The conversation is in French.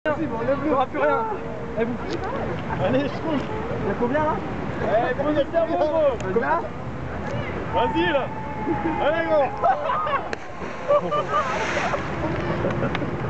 Il n'y aura plus rien. Eh, vous... Allez, je trouve. Il y a combien là? Eh, faut y faire, mon gros. Combien? Vas-y là. Allez, gros.